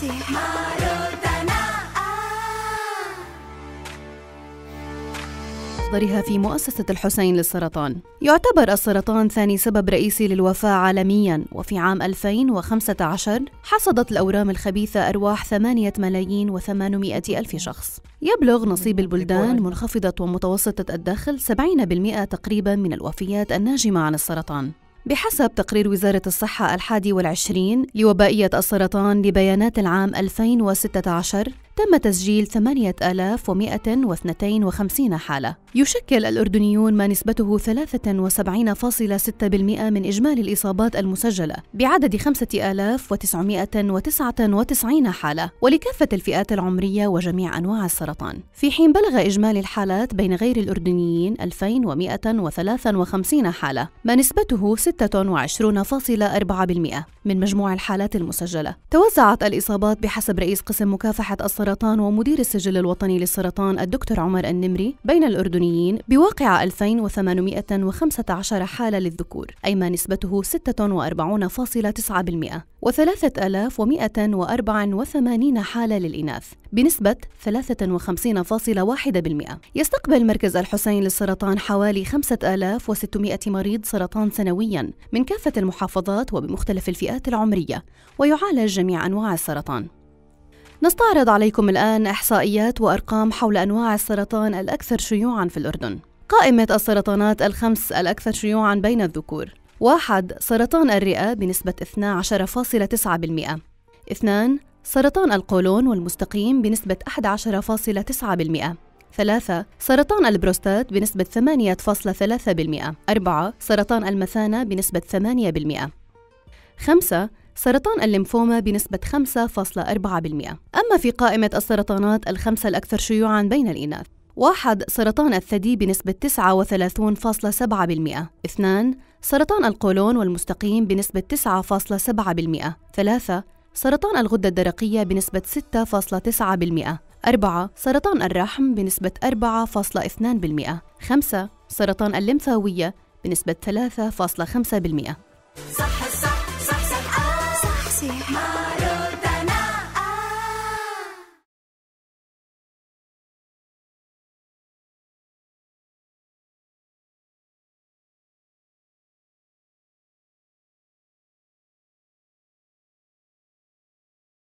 مصدرها في مؤسسة الحسين للسرطان. يعتبر السرطان ثاني سبب رئيسي للوفاة عالمياً، وفي عام 2015 حصدت الأورام الخبيثة أرواح 8,800,000 شخص. يبلغ نصيب البلدان منخفضة ومتوسطة الدخل 70% تقريباً من الوفيات الناجمة عن السرطان. بحسب تقرير وزارة الصحة 21 لوبائية السرطان لبيانات العام 2016، تم تسجيل 8152 حالة. يشكل الأردنيون ما نسبته 73.6% من إجمالي الإصابات المسجلة، بعدد 5999 حالة، ولكافة الفئات العمرية وجميع أنواع السرطان. في حين بلغ إجمالي الحالات بين غير الأردنيين 2153 حالة، ما نسبته 26.4% من مجموع الحالات المسجلة. توزعت الإصابات بحسب رئيس قسم مكافحة السرطان ومدير السجل الوطني للسرطان الدكتور عمر النمري بين الأردنيين بواقع 2815 حالة للذكور، أي ما نسبته 46.9%، و3184 حالة للإناث بنسبة 53.1%. يستقبل مركز الحسين للسرطان حوالي 5600 مريض سرطان سنوياً من كافة المحافظات وبمختلف الفئات العمرية، ويعالج جميع أنواع السرطان. نستعرض عليكم الآن إحصائيات وأرقام حول أنواع السرطان الأكثر شيوعاً في الأردن. قائمة السرطانات الخمس الأكثر شيوعاً بين الذكور: 1. سرطان الرئة بنسبة 12.9%. 2. سرطان القولون والمستقيم بنسبة 11.9%. 3. سرطان البروستات بنسبة 8.3%. 4. سرطان المثانة بنسبة 8%. 5. سرطان الليمفوما بنسبة 5.4%. أما في قائمة السرطانات الخمسة الأكثر شيوعاً بين الإناث: 1. سرطان الثدي بنسبة 39.7%. 2. سرطان القولون والمستقيم بنسبة 9.7%. 3. سرطان الغدة الدرقية بنسبة 6.9%. 4. سرطان الرحم بنسبة 4.2%. 5. سرطان الليمفاوية بنسبة 3.5%. صح صح صح صح صح صح.